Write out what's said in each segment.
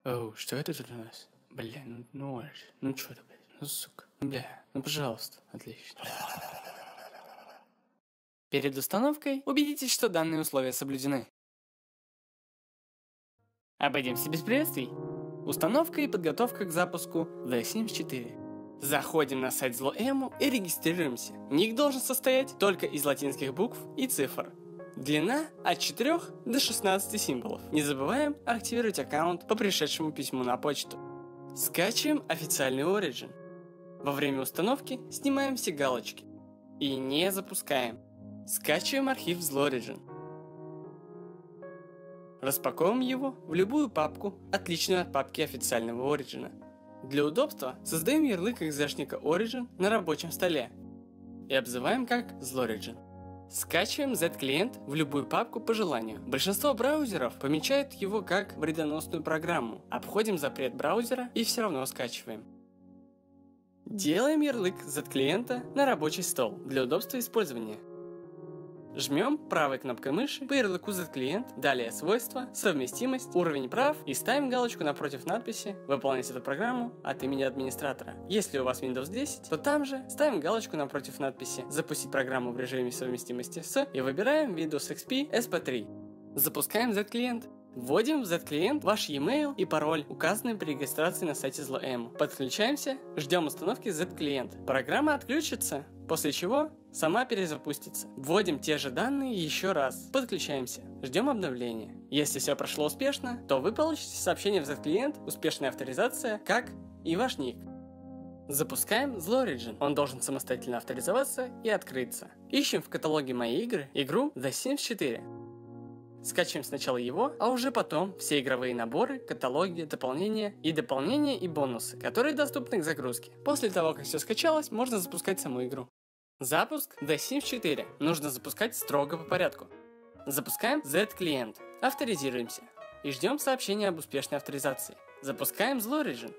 Оу, что это тут у нас? Бля, ну чё ты, блядь, ну сука, бля, ну пожалуйста, отлично. Перед установкой убедитесь, что данные условия соблюдены. Обойдемся без приветствий. Установка и подготовка к запуску The Sims 4. Заходим на сайт Zlo.emu и регистрируемся. Ник должен состоять только из латинских букв и цифр. Длина от 4 до 16 символов. Не забываем активировать аккаунт по пришедшему письму на почту. Скачиваем официальный Origin. Во время установки снимаем все галочки. И не запускаем. Скачиваем архив Zlo.origin. Распаковываем его в любую папку, отличную от папки официального Origin. Для удобства создаем ярлык экзешника Origin на рабочем столе и обзываем как Zlo.origin. Скачиваем Z-клиент в любую папку по желанию. Большинство браузеров помечают его как вредоносную программу. Обходим запрет браузера и все равно скачиваем. Делаем ярлык Z-клиента на рабочий стол для удобства использования. Жмем правой кнопкой мыши по ярлыку Z-клиент, далее свойства, совместимость, уровень прав и ставим галочку напротив надписи «Выполнять эту программу от имени администратора». Если у вас Windows 10, то там же ставим галочку напротив надписи «Запустить программу в режиме совместимости с» и выбираем Windows XP SP3. Запускаем Z-клиент. Вводим в Z-клиент ваш e-mail и пароль, указанный при регистрации на сайте Zlo.emu. Подключаемся, ждем установки Z-клиент. Программа отключится, после чего сама перезапустится. Вводим те же данные еще раз. Подключаемся, ждем обновления. Если все прошло успешно, то вы получите сообщение в Z-клиент «Успешная авторизация», как и ваш ник. Запускаем Zlo.origin. Он должен самостоятельно авторизоваться и открыться. Ищем в каталоге «Мои игры» игру The Sims 4. Скачиваем сначала его, а уже потом все игровые наборы, каталоги, дополнения и бонусы, которые доступны к загрузке. После того, как все скачалось, можно запускать саму игру. Запуск The Sims 4 нужно запускать строго по порядку. Запускаем Z-клиент, авторизируемся и ждем сообщения об успешной авторизации. Запускаем Zlo.origin.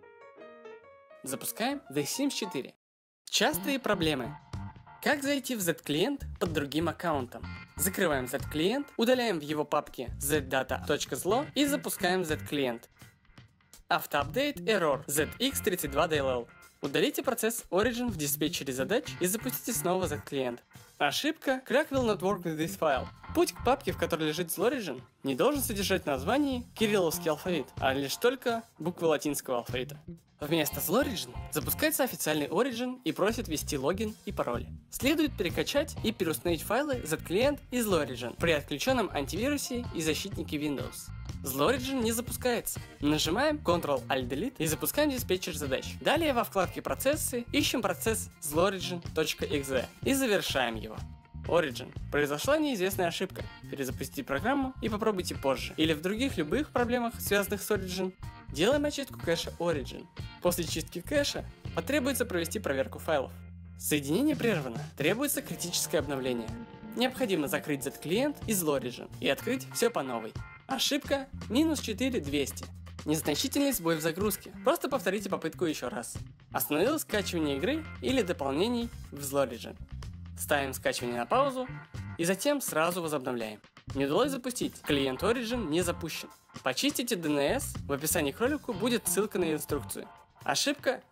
Запускаем The Sims 4. Частые проблемы. Как зайти в Z-клиент под другим аккаунтом? Закрываем Z-клиент, удаляем в его папке zdata.zlo и запускаем Z-клиент. Автоапдейт error ZX32DLL. Удалите процесс Origin в диспетчере задач и запустите снова Z-клиент. Ошибка Crack will not work with this file. Путь к папке, в которой лежит Zlo.origin, не должен содержать название кирилловский алфавит, а лишь только буквы латинского алфавита. Вместо Zlo.origin запускается официальный Origin и просит ввести логин и пароль. Следует перекачать и переустановить файлы Z-клиент и Zlo.origin при отключенном антивирусе и защитнике Windows. Zlo.origin не запускается. Нажимаем Ctrl-Alt-Delete и запускаем диспетчер задач. Далее во вкладке «Процессы» ищем процесс Zlo.origin.exe и завершаем его. Origin. Произошла неизвестная ошибка. Перезапустите программу и попробуйте позже. Или в других любых проблемах, связанных с Origin, делаем очистку кэша Origin. После чистки кэша потребуется провести проверку файлов. Соединение прервано. Требуется критическое обновление. Необходимо закрыть Z-клиент и Zlo.origin и открыть все по новой. Ошибка -4200. Незначительный сбой в загрузке. Просто повторите попытку еще раз. Остановилось скачивание игры или дополнений в Zlo.origin. Ставим скачивание на паузу и затем сразу возобновляем. Не удалось запустить. Клиент Origin не запущен. Почистите DNS. В описании к ролику будет ссылка на инструкцию. Ошибка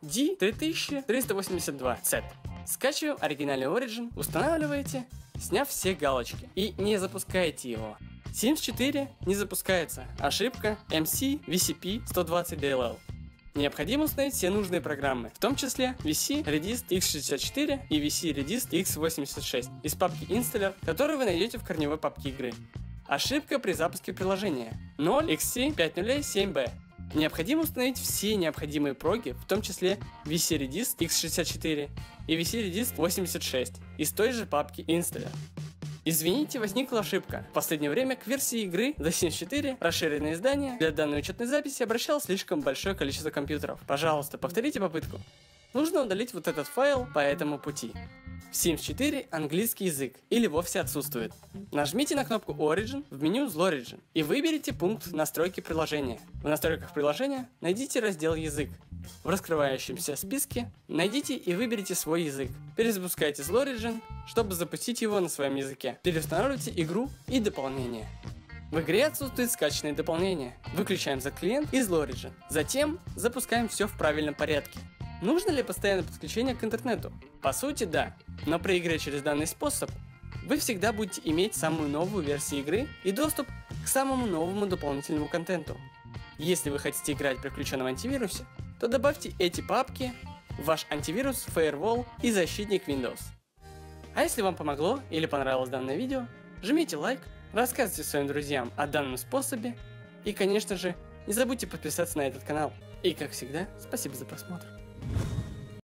D3382Z. Скачиваем оригинальный Origin, устанавливаете, сняв все галочки и не запускаете его. Sims 4 не запускается. Ошибка MC VCP 120DLL. Необходимо установить все нужные программы, в том числе VC Redist X64 и VC Redist X86 из папки Installer, которую вы найдете в корневой папке игры. Ошибка при запуске приложения 0xc507b. Необходимо установить все необходимые проги, в том числе VC Redist X64 и VC Redist 86 из той же папки Installer. Извините, возникла ошибка. В последнее время к версии игры The Sims 4 расширенное издание для данной учетной записи обращалось слишком большое количество компьютеров. Пожалуйста, повторите попытку. Нужно удалить вот этот файл по этому пути. В Sims 4 английский язык или вовсе отсутствует. Нажмите на кнопку Origin в меню Zlo.origin и выберите пункт настройки приложения. В настройках приложения найдите раздел язык. В раскрывающемся списке найдите и выберите свой язык. Перезапускайте Zlo.origin, чтобы запустить его на своем языке. Переустанавливайте игру и дополнения. В игре отсутствует скачанное дополнение. Выключаем за клиент из Origin. Затем запускаем все в правильном порядке. Нужно ли постоянное подключение к интернету? По сути, да. Но при игре через данный способ вы всегда будете иметь самую новую версию игры и доступ к самому новому дополнительному контенту. Если вы хотите играть при включенном антивирусе, то добавьте эти папки в ваш антивирус, Firewall и защитник Windows. А если вам помогло или понравилось данное видео, жмите лайк, рассказывайте своим друзьям о данном способе и, конечно же, не забудьте подписаться на этот канал. И, как всегда, спасибо за просмотр.